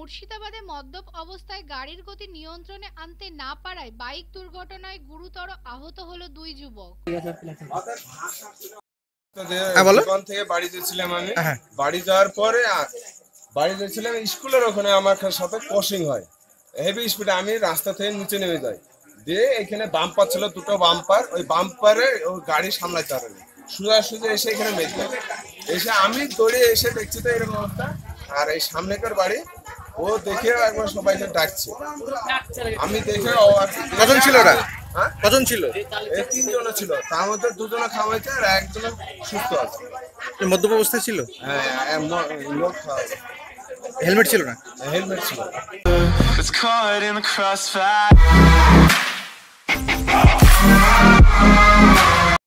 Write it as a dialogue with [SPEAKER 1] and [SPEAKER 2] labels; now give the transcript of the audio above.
[SPEAKER 1] মুর্শিদাবাদে মদ্যপ অবস্থায় গাড়ির গতি নিয়ন্ত্রণে আনতে না পারায় বাইক দুর্ঘটনায় গুরুতর আহত হলো 2 যুবক।
[SPEAKER 2] দোকান থেকে বাড়ি যাচ্ছিলাম আমি, বাড়ি যাওয়ার পরে বাড়ি যাচ্ছিলাম স্কুলের ওখানে আমার সাথে ক্রসিং হয় হেভি স্পিডে, আমি রাস্তা থেকে নিচে নেমে যাই, দিয়ে এখানে বাম্পার ছিল, দুটো বাম্পার, ওই বাম্পারে ওই গাড়ি সামলাতে পারেনি, সোজাসুজি এসে এখানে মেরে এসে আমি দৌড়ে এসে দেখছি তো এরকম অবস্থা। আর এই সামনেকার বাড়ি ও দেখে একবার সবাইকে ডাকছে, আমি দেখে
[SPEAKER 3] কজন ছিল ওরা? কজন ছিল?
[SPEAKER 2] এই 3 জন ছিল, তার মধ্যে 2 জন খাওয়াইছে আর 1 জন সুস্থ আছে।
[SPEAKER 3] মদ্যপ অবস্থায় ছিল?
[SPEAKER 2] হ্যাঁ, লোক
[SPEAKER 3] হেলমেট ছিল না?
[SPEAKER 2] হেলমেট ছিল।